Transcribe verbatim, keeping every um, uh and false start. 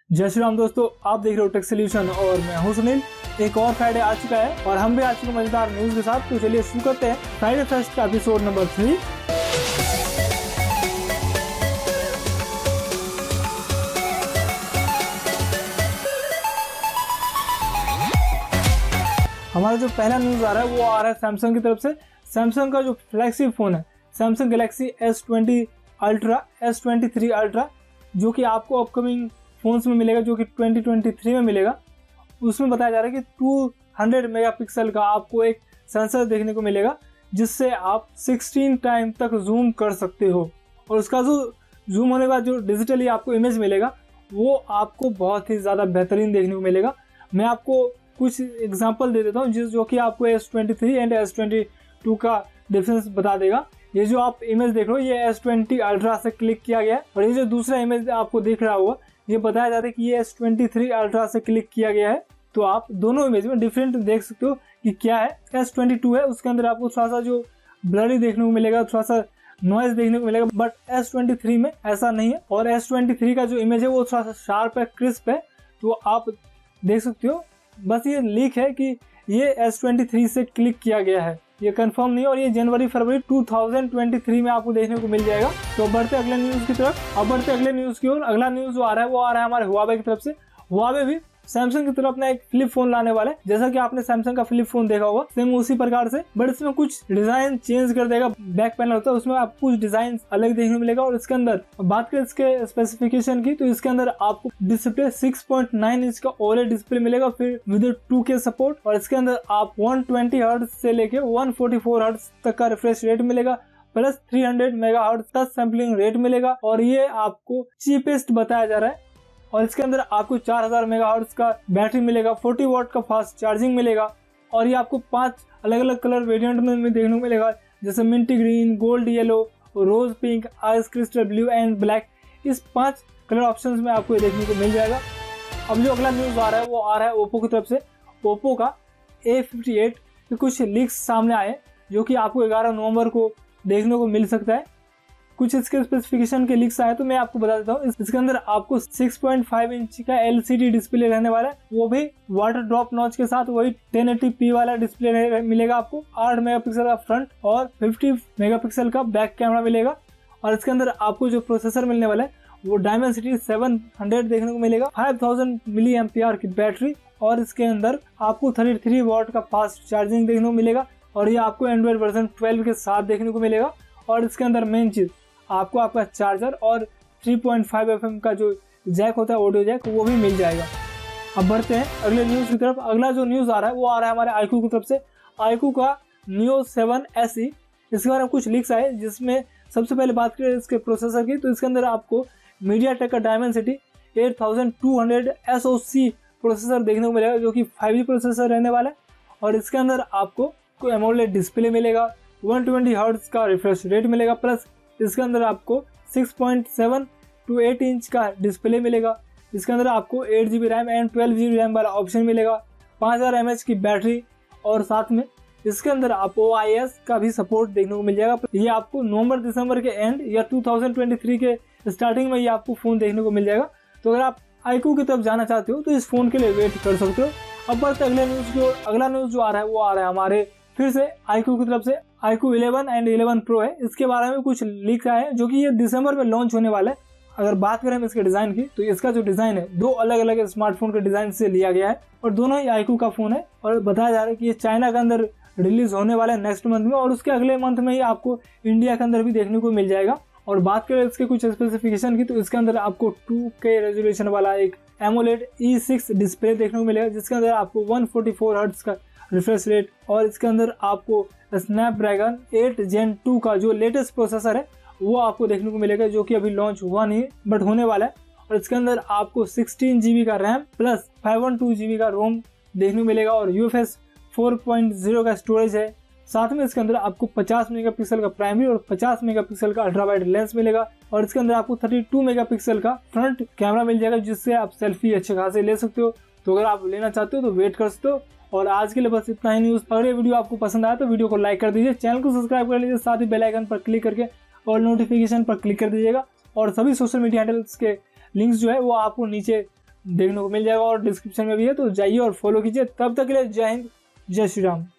जय श्री राम दोस्तों, आप देख रहे हो टेक सोल्यूशन और मैं हूं सुनील। एक और फ्राइडे आ चुका है और हम भी आ चुके मजेदार न्यूज के साथ। तो चलिए शुरू करते हैं फ्राइडे फर्स्ट का एपिसोड नंबर थ्री। हमारा जो पहला न्यूज आ रहा है वो आ रहा है सैमसंग की तरफ से। सैमसंग का जो फ्लैगशिप फोन है Samsung Galaxy S twenty Ultra S twenty three Ultra, जो कि आपको अपकमिंग फोन्स में मिलेगा, जो कि ट्वेंटी ट्वेंटी थ्री में मिलेगा। उसमें बताया जा रहा है कि टू हंड्रेड मेगापिक्सल का आपको एक सेंसर देखने को मिलेगा, जिससे आप सिक्सटीन टाइम तक जूम कर सकते हो। और उसका जो जूम होने के बाद जो डिजिटली आपको इमेज मिलेगा वो आपको बहुत ही ज़्यादा बेहतरीन देखने को मिलेगा। मैं आपको कुछ एग्जांपल दे देता हूँ जिस जो कि आपको S twenty three and S twenty two का डिफरेंस बता देगा। ये जो आप इमेज देख रहे हो ये एस ट्वेंटी अल्ट्रा से क्लिक किया गया है, और ये जो दूसरा इमेज आपको दिख रहा होगा ये बताया जाता है कि ये एस ट्वेंटी थ्री अल्ट्रा से क्लिक किया गया है। तो आप दोनों इमेज में डिफरेंट देख सकते हो कि क्या है। एस ट्वेंटी टू है, उसके अंदर आपको थोड़ा सा जो ब्लरी देखने को मिलेगा, थोड़ा सा नॉइज देखने को मिलेगा, बट एस ट्वेंटी थ्री में ऐसा नहीं है। और एस ट्वेंटी थ्री का जो इमेज है वो थोड़ा सा शार्प है, क्रिस्प है, तो आप देख सकते हो। बस ये लीक है कि ये एस ट्वेंटी थ्री से क्लिक किया गया है, ये कंफर्म नहीं है, और ये जनवरी फरवरी टू थाउजेंड ट्वेंटी थ्री में आपको देखने को मिल जाएगा। तो बढ़ते अगले न्यूज की तरफ। अब बढ़ते अगले न्यूज की ओर। अगला न्यूज जो आ रहा है वो आ रहा है हमारे हुआवे की तरफ से। हुआवे भी सैमसंग की तरफ अपना एक फ्लिप फोन लाने वाला है। जैसा कि आपने सैमसंग का फ्लिप फोन देखा होगा सेम उसी प्रकार से, बट इसमें कुछ डिजाइन चेंज कर देगा। बैक पैनल होता है उसमें आपको कुछ डिजाइन अलग देखने को मिलेगा। और इसके अंदर बात करें इसके स्पेसिफिकेशन की, तो इसके अंदर आपको display six point nine inch का ओलेड डिस्प्ले मिलेगा, फिर विद टू के सपोर्ट। और इसके अंदर आप वन ट्वेंटी हर्ट्ज से लेके वन फोर्टी फोर हर्ट्ज तक का रिफ्रेश रेट मिलेगा, plus three hundred megahertz touch sampling rate मिलेगा। और ये आपको चीपेस्ट बताया जा रहा है। और इसके अंदर आपको चार हज़ार मेगाहर्ट्ज का बैटरी मिलेगा, फोर्टी वॉट का फास्ट चार्जिंग मिलेगा। और ये आपको पांच अलग अलग कलर वेरिएंट में देखने को मिलेगा, जैसे minty green, gold yellow, rose pink, ice crystal blue and black. इस पांच कलर ऑप्शंस में आपको ये देखने को मिल जाएगा। अब जो अगला न्यूज आ रहा है वो आ रहा है ओप्पो की तरफ से। ओप्पो का ए फिफ्टी एट के कुछ लीक्स सामने आए, जो कि आपको ग्यारह नवंबर को देखने को मिल सकता है। कुछ इसके स्पेसिफिकेशन के लीक्स आए तो मैं आपको बता देता हूँ। इसके अंदर आपको सिक्स पॉइंट फाइव इंच का एलसीडी डिस्प्ले रहने वाला है, वो भी वाटर ड्रॉप नॉच के साथ। वही टेन एटी पी वाला डिस्प्ले मिलेगा आपको। आठ मेगापिक्सल का फ्रंट और फिफ्टी मेगापिक्सल का बैक कैमरा मिलेगा। और इसके अंदर आपको जो प्रोसेसर मिलने वाला है वो डायमेंसिटी सेवन हंड्रेड देखने को मिलेगा, फाइव थाउजेंड मिली एम्पियर की बैटरी। और इसके अंदर आपको थर्टी थ्री वॉट का फास्ट चार्जिंग देखने को मिलेगा। और ये आपको एंड्रॉइड वर्जन ट्वेल्व के साथ देखने को मिलेगा। और इसके अंदर मेन चीज आपको आपका चार्जर और three point five F M का जो जैक होता है ऑडियो जैक, वो भी मिल जाएगा। अब बढ़ते हैं अगले न्यूज़ की तरफ। अगला जो न्यूज़ आ रहा है वो आ रहा है हमारे आईक्यू की तरफ से। आईक्यू का नियो सेवन एस ई, इसके बारे में कुछ लीक्स आए, जिसमें सबसे पहले बात करें इसके प्रोसेसर की, तो इसके अंदर आपको मीडियाटेक का Dimensity eight thousand two hundred S O C processor देखने को मिलेगा, जो कि फाइव जी प्रोसेसर रहने वाला है। और इसके अंदर आपको एमोलेड डिस्प्ले मिलेगा, वन ट्वेंटी हर्ट्ज का रिफ्रेश रेट मिलेगा, प्लस इसके अंदर आपको six point seven two eight inch का डिस्प्ले मिलेगा। इसके अंदर आपको eight G B RAM and twelve G B RAM वाला ऑप्शन मिलेगा, पाँच हज़ार एम एच की बैटरी। और साथ में इसके अंदर आपको ओ आई एस का भी सपोर्ट देखने को मिल जाएगा। ये आपको नवंबर दिसंबर के एंड या टू थाउजेंड ट्वेंटी थ्री के स्टार्टिंग में ये आपको फ़ोन देखने को मिल जाएगा। तो अगर आप आईक्यू की तरफ जाना चाहते हो तो इस फ़ोन के लिए वेट कर सकते हो। अब बढ़ते अगले न्यूज़ की ओर। अगला न्यूज़ जो आ रहा है वो आ रहा है हमारे फिर से आईक्यू की तरफ से। IQOO eleven and eleven Pro है, इसके बारे में कुछ लीक्स आए हैं, जो कि ये दिसंबर में लॉन्च होने वाला है। अगर बात करें हम इसके डिज़ाइन की, तो इसका जो डिज़ाइन है दो अलग अलग स्मार्टफोन के डिज़ाइन से लिया गया है, और दोनों ही आईक्यू का फ़ोन है। और बताया जा रहा है कि ये चाइना के अंदर रिलीज होने वाला है नेक्स्ट मंथ में, और उसके अगले मंथ में ही आपको इंडिया के अंदर भी देखने को मिल जाएगा। और बात करें इसके कुछ स्पेसिफिकेशन की, तो इसके अंदर आपको टू के रेजोल्यूशन वाला एक एमोलेड ई सिक्स डिस्प्ले देखने को मिलेगा, जिसके अंदर आपको वन फोर्टी फोर हर्ट्ज का रिफ्रेश रेट। और इसके अंदर आपको स्नैपड्रैगन एट जेन टू का जो लेटेस्ट प्रोसेसर है वो आपको देखने को मिलेगा, जो कि अभी लॉन्च हुआ नहीं बट होने वाला है। और इसके अंदर आपको सिक्सटीन जी बी का RAM plus five one two G B का रोम देखने को मिलेगा, और U F S four point zero का स्टोरेज है। साथ में इसके अंदर आपको पचास मेगापिक्सल का प्राइमरी और पचास मेगापिक्सल का अल्ट्रा वाइड लेंस मिलेगा। और इसके अंदर आपको थर्टी टू मेगापिक्सल का फ्रंट कैमरा मिल जाएगा, जिससे आप सेल्फी अच्छे खासे ले सकते हो। तो अगर आप लेना चाहते हो तो वेट कर सकते हो। और आज के लिए बस इतना ही न्यूज़। अगर ये वीडियो आपको पसंद आया तो वीडियो को लाइक कर दीजिए, चैनल को सब्सक्राइब कर लीजिए, साथ ही बेल आइकन पर क्लिक करके और नोटिफिकेशन पर क्लिक कर दीजिएगा। और सभी सोशल मीडिया हैंडल्स के लिंक्स जो है वो आपको नीचे देखने को मिल जाएगा और डिस्क्रिप्शन में भी है, तो जाइए और फॉलो कीजिए। तब तक के लिए जय हिंद, जय श्री राम।